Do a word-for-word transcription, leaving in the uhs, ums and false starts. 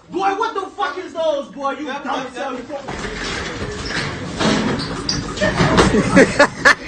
Boy, what the fuck is those, boy? You dumb son.